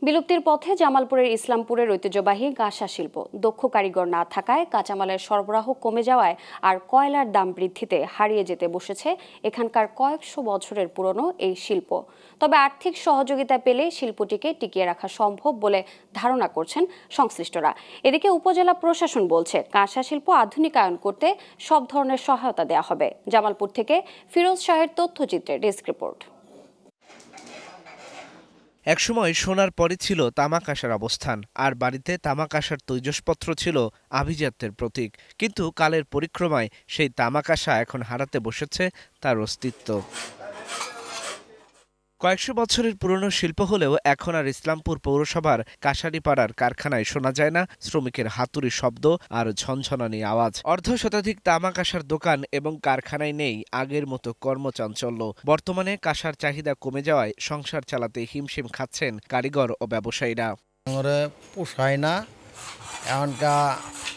বিলুপ্তির পথে জামালপুরের ইসলামপুরের ঐতিহ্যবাহী গাসা শিল্প দক্ষ কারিগর না থাকায় কাঁচামালের সরবরাহ কমে যাওয়ায় আর কয়লার দাম বৃদ্ধিতে হারিয়ে যেতে বসেছে এখানকার কয়েকশো বছরের পুরনো এই শিল্প। তবে আর্থিক সহযোগিতা পেলে শিল্পটিকে টিকিয়ে রাখা সম্ভব বলে ধারণা করছেন সংশ্লিষ্টরা। এদিকে উপজেলা প্রশাসন বলছে কাঁসা শিল্প আধুনিকায়ন করতে সব ধরনের সহায়তা দেওয়া হবে। জামালপুর থেকে ফিরোজ শাহের তথ্যচিত্রে ডেস্ক রিপোর্ট। একসময় সোনার পরে ছিল তামাক আসার অবস্থান, আর বাড়িতে তামাক আসার তৈজসপত্র ছিল আভিজাত্যের প্রতীক। কিন্তু কালের পরিক্রমায় সেই তামাক আশা এখন হারাতে বসেছে তার অস্তিত্ব। কয়েকশো বছরের পুরনো শিল্প হলেও এখন আর ইসলামপুর পৌরসভার কাশারিপাড়ার কারখানায় শোনা যায় না শ্রমিকের হাতুড়ি শব্দ আর ঝনঝনানি আওয়াজ। অর্ধশতাধিক তামাক আসার দোকান এবং কারখানায় নেই আগের মতো কর্মচাঞ্চল্য। বর্তমানে কাঁসার চাহিদা কমে যাওয়ায় সংসার চালাতে হিমশিম খাচ্ছেন কারিগর ও ব্যবসায়ীরা। পোষায় না, এখনকার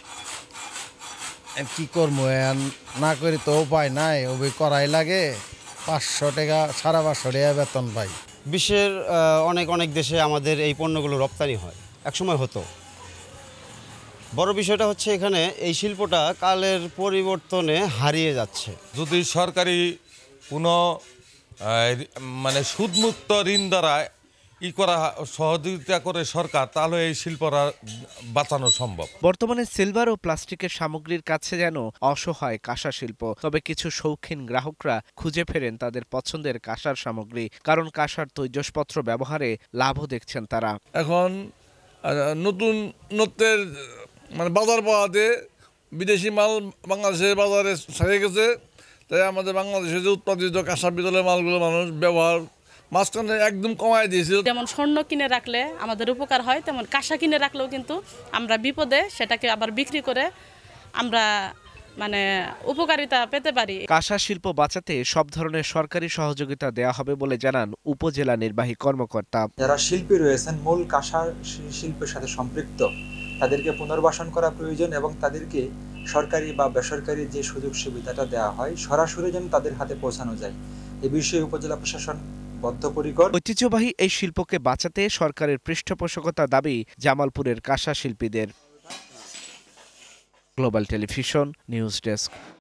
কি করবো, না করি তো উপায় নাই, ওই করাই লাগে। 500 টাকা 550 টাকা বেতন পাই। বিশ্বের অনেক দেশে আমাদের এই পণ্যগুলো রপ্তানি হয়, একসময় হতো। বড় বিষয়টা হচ্ছে এখানে এই শিল্পটা কালের পরিবর্তনে হারিয়ে যাচ্ছে। যদি সরকারি কোনো সুদমুক্ত ঋণ দ্বারা করা সহযোগিতা করে সরকার, তাহলে এই শিল্পরা বাঁচানো সম্ভব। বর্তমানে সিলভার ও প্লাস্টিকের সামগ্রীর কাছে যেন অসহায় কাঁসা শিল্প। তবে কিছু শৌখিন গ্রাহকরা খুঁজে ফেরেন তাদের পছন্দের কাঁসার সামগ্রী, কারণ কাঁসার তৈজসপত্র ব্যবহারে লাভও দেখছেন তারা। এখন নতুনত্বের বাজার পাওয়াতে বিদেশি মাল বাংলাদেশের বাজারে ছেড়ে গেছে, তাই আমাদের বাংলাদেশে যে উৎপাদিত কাঁসা পিতলের মালগুলো মানুষ ব্যবহার মাঝখানে একদম কমাই দিয়েছিল। যেমন স্বর্ণ কিনে রাখলে আমাদের উপকার হয়, তেমন কাঁসা কিনে রাখলেও কিন্তু আমরা বিপদে সেটাকে আবার বিক্রি করে আমরা উপকারিতা পেতে পারি। কাঁসা শিল্প বাঁচাতে সব ধরনের সরকারি সহযোগিতা দেওয়া হবে বলে জানান উপজেলা নির্বাহী কর্মকর্তা। যারা শিল্পী রয়েছেন মূল কাঁসা শিল্পের সাথে সম্পৃক্ত, তাদেরকে পুনর্বাসন করা প্রয়োজন এবং তাদেরকে সরকারি বা বেসরকারি যে সুযোগ সুবিধাটা দেওয়া হয় সরাসরি যেন তাদের হাতে পৌঁছানো যায়, এ বিষয়ে উপজেলা প্রশাসন বদ্ধপরিকর। ঐতিহ্যবাহী এই শিল্পকে বাঁচাতে সরকারের পৃষ্ঠপোষকতা দাবি জামালপুরের কাঁসা শিল্পীদের। Global television news desk.